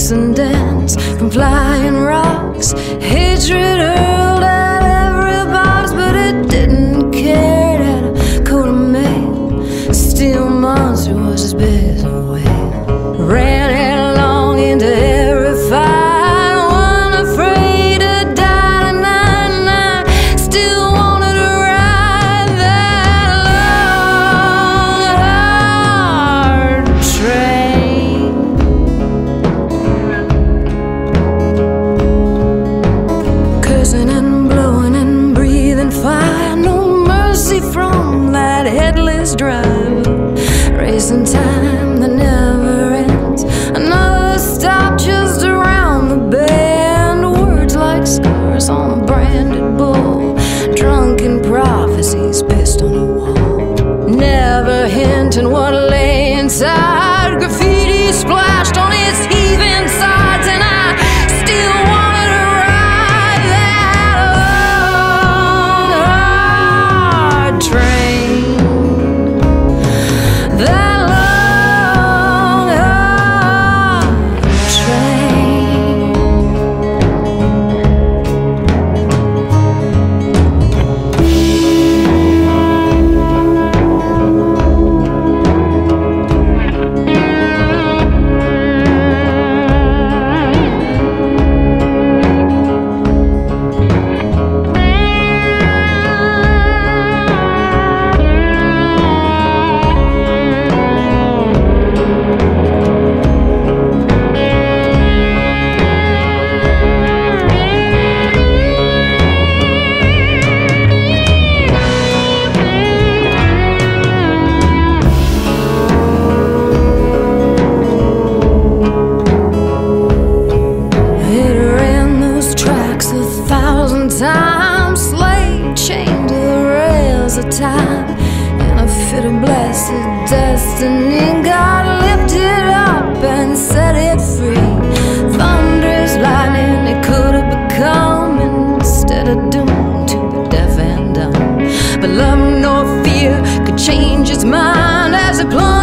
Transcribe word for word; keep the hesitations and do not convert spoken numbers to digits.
cracks and dents from flying rocks. Hatred hurled at every box, but it didn't care that a coat of mail. Steel monster was as big as a whale. Ran headlong into every fight, one afraid to die tonight, and I still wanted to ride that long, hard train. Cursing and blowing and breathing fire, no mercy from that headless driver. Racing time that never ends, another stop just around the bend. Words like scars on a branded bull, drunken prophecies pissed on a wall. Never hinting what lay inside, graffiti splashed on its heaving sides, and I still wanted to ride that long, hard train. That long, hard train. It ran those tracks a thousand times, slave chained to the rails of time. In a fit of blessed destiny, God lifted up and set it free. Thunderous lightning it could have become, instead of doomed to the deaf and dumb. But love nor fear could change its mind as it plunged